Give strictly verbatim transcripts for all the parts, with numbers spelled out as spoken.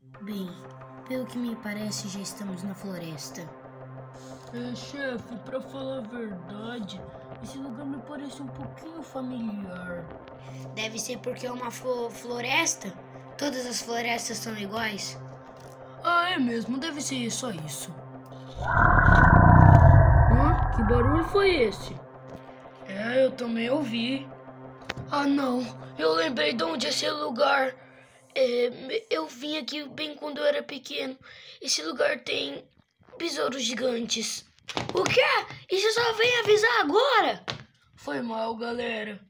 Bem, pelo que me parece, já estamos na floresta. É, chefe, pra falar a verdade, esse lugar me parece um pouquinho familiar. Deve ser porque é uma flo- floresta? Todas as florestas são iguais? Ah, é mesmo, deve ser só isso. Hã? Que barulho foi esse? É, eu também ouvi. Ah, não, eu lembrei de onde é esse lugar. É, eu vim aqui bem quando eu era pequeno. Esse lugar tem besouros gigantes. O quê? Isso só vem avisar agora? Foi mal, galera.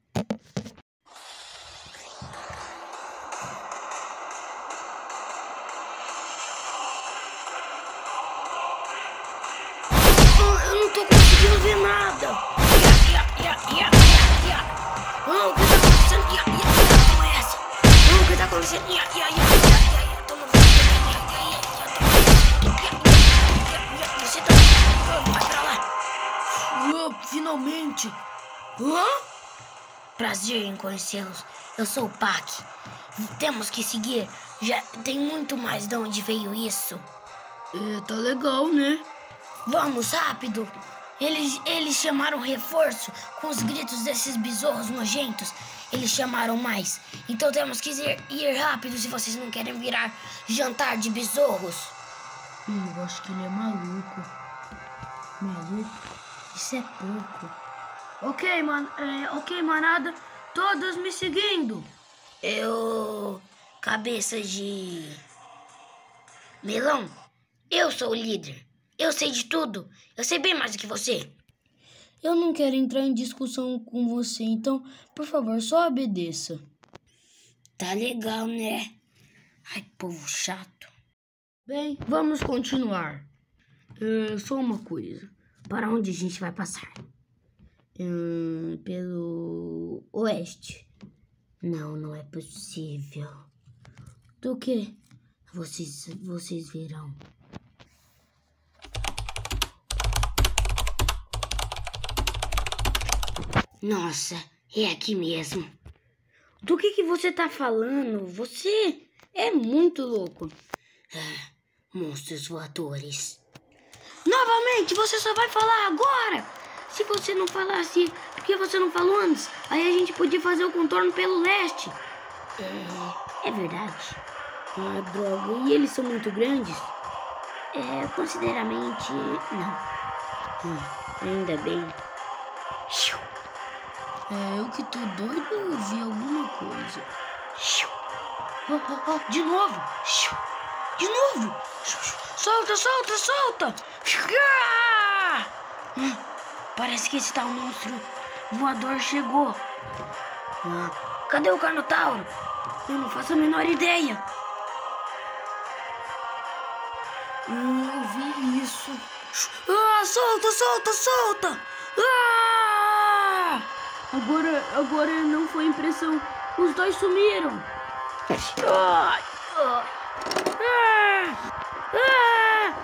Ah, eu não tô conseguindo ver nada. Ia, ia, ia, ia, ia, ia. Ah, o que tá acontecendo? Ia, ia, ia, toma essa. Ah, o que tá acontecendo? Ia, ia, ia, ia, ia, ia, toma essa. Ia, ia, ia, ia, toma essa. Ia, ia, ia, ia, você tá... Ah, vai pra lá. Ah, finalmente. Hã? Prazer em conhecê-los. Eu sou o Pac. Temos que seguir. Já tem muito mais de onde veio isso. É, tá legal, né? Vamos, rápido! Eles, eles chamaram reforço com os gritos desses besouros nojentos. Eles chamaram mais. Então temos que ir, ir rápido se vocês não querem virar jantar de besouros. Ih, eu acho que ele é maluco. Maluco? Isso é pouco. Ok, man, é, ok, manada. Todos me seguindo. Eu... Cabeça de... Melão, eu sou o líder. Eu sei de tudo. Eu sei bem mais do que você. Eu não quero entrar em discussão com você, então, por favor, só obedeça. Tá legal, né? Ai, povo chato. Bem, vamos continuar. É, só uma coisa. Para onde a gente vai passar? Hum, pelo oeste. Não, não é possível. Do quê? Vocês, vocês verão. Nossa, é aqui mesmo. Do que que você tá falando? Você é muito louco. Ah, monstros voadores. Novamente, você só vai falar agora. Se você não falasse, por que você não falou antes? Aí a gente podia fazer o contorno pelo leste. É, é verdade. Ah, droga. E eles são muito grandes? É, consideramente, não. Hum, ainda bem. É, eu que tô doido, eu vi alguma coisa. Oh, oh, oh, de novo! De novo! Solta, solta, solta! Hum, parece que esse tal monstro voador chegou. Ah, cadê o Carnotauro? Eu não faço a menor ideia. Hum, eu vi isso. Ah, solta, solta, solta! Ah! Agora, agora não foi impressão. Os dois sumiram. Ah! Ah! Ah!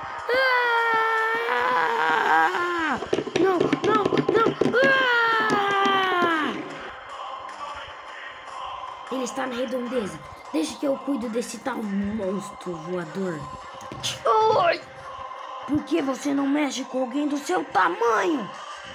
Ah! Não, não, não! Ah! Ele está na redondeza. Deixa que eu cuido desse tal monstro voador. Oi! Por que você não mexe com alguém do seu tamanho?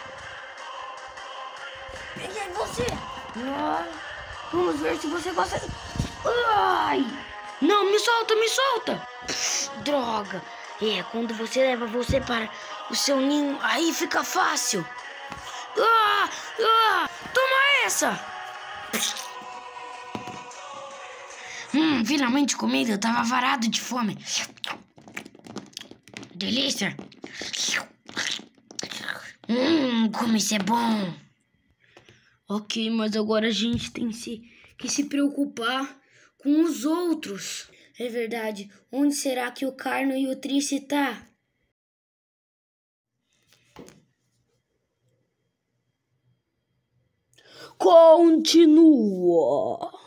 Peguei você! Ah, vamos ver se você consegue. Ai! Não, me solta, me solta! Droga! É, quando você leva você para o seu ninho, aí fica fácil. Ah! Ah! Toma essa! Hum, finalmente comida. Eu tava varado de fome. Delícia! Hum, como isso é bom! Ok, mas agora a gente tem se, que se preocupar com os outros. É verdade. Onde será que o Carno e o Trice tá? Continua.